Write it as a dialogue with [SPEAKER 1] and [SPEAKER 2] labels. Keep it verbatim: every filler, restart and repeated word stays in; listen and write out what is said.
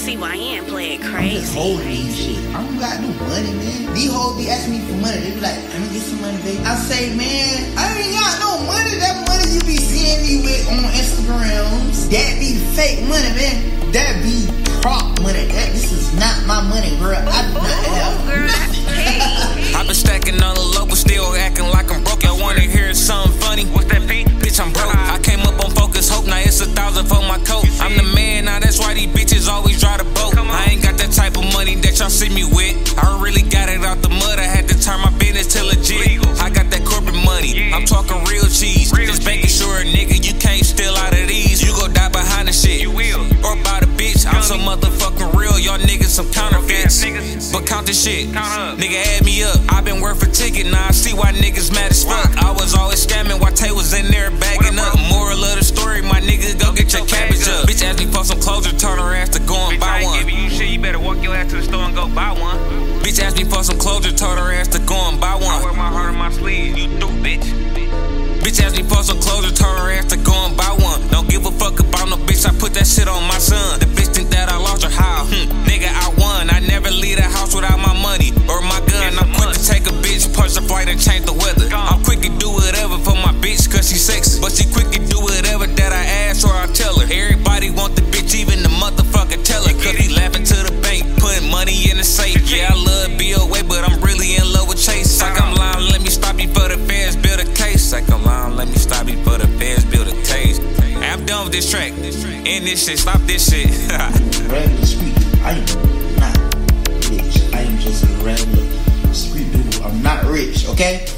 [SPEAKER 1] C Y N play it
[SPEAKER 2] I'm
[SPEAKER 1] crazy.
[SPEAKER 2] just holding these shit. I don't got no money, man. These hoes be asking me for money. They be like, let me get some money, baby. I say, man, I ain't got no money. That money you be seeing me with on Instagrams, that be fake money, man. That be prop money. That this is not my money, girl. I do not have nothing.
[SPEAKER 3] I've been stacking on the low, but still acting like I'm broke. Y'all wanna hear something funny? What's that, P? Bitch, I'm broke. I came up on Focus Hope, now it's a thousand for my coat. I'm the man, now that's why these bitches always try to boat. I ain't got that type of money that y'all see me with. I really got it out the mud, I had to turn my business to legit. I got that corporate money, I'm talking real cheese. Just making sure, nigga, you can't steal out of these. You gon' die behind the shit, you will. Or by the bitch, I'm so motherfucking real. Y'all niggas some counterfeits, but count the shit. Nigga, add me up, I been worth a ticket, now I see why niggas mad as fuck. I was always scamming while Tay was in there bagging up. Moral of the story, my nigga, go get your cabbage up. Bitch asked me for some clothes and turn her ass to go and buy one. Bitch, I ain't giving you shit, you better walk your ass to the store and go buy one. Bitch asked me for some clothes and told her ass to go and buy one. I wear my heart on my sleeve, you do, bitch. Bitch asked me for some clothes and told her ass to go and buy one. Don't give a fuck about no bitch, I put that shit on my son. The bitch think that I lost her, how? Hm, nigga, I won. I never leave the house without my money or my gun. I'm quick to take a bitch, punch the flight and change the weather. I'm quick to do whatever for my bitch, cause she sexy. But she quick to do whatever that I ask or I tell her. Everybody want the bitch, even the motherfucker teller. Cause he laughing to the bank, putting money in the safe. Yeah, I love B O A, but I'm really in love with Chase. Like I'm lying, let me stop you for the feds, build a case. Like I'm lying, let me stop you for the feds, build a case. I'm done with this track. End this shit, stop this shit.
[SPEAKER 2] Regular street, I am not rich. I am just a regular street dude. I'm not rich, okay?